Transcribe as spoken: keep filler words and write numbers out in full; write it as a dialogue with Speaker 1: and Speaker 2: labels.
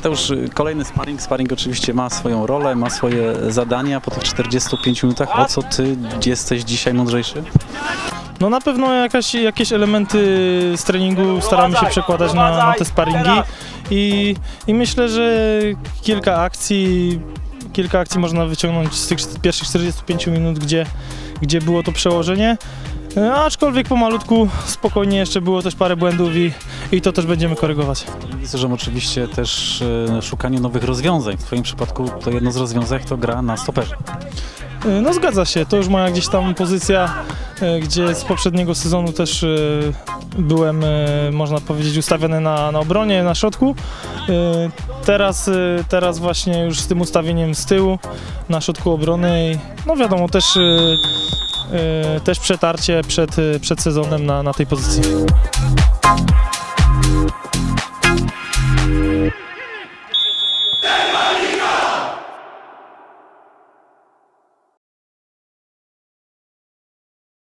Speaker 1: Mateusz, kolejny sparring. Sparring oczywiście ma swoją rolę, ma swoje zadania. Po tych czterdziestu pięciu minutach, o co ty jesteś dzisiaj mądrzejszy?
Speaker 2: No na pewno jakaś, jakieś elementy z treningu staramy się przekładać na, na te sparingi i, i myślę, że kilka akcji, kilka akcji można wyciągnąć z tych pierwszych czterdziestu pięciu minut, gdzie, gdzie było to przełożenie. Aczkolwiek pomalutku, spokojnie jeszcze było też parę błędów i, i to też będziemy korygować.
Speaker 1: Widzę, że oczywiście też e, szukanie nowych rozwiązań. W twoim przypadku to jedno z rozwiązań to gra na stoperze.
Speaker 2: No zgadza się, to już moja gdzieś tam pozycja, gdzie z poprzedniego sezonu też byłem, można powiedzieć, ustawiony na, na obronie, na środku. Teraz, teraz właśnie już z tym ustawieniem z tyłu na środku obrony, no wiadomo, też, też przetarcie przed, przed sezonem na, na tej pozycji.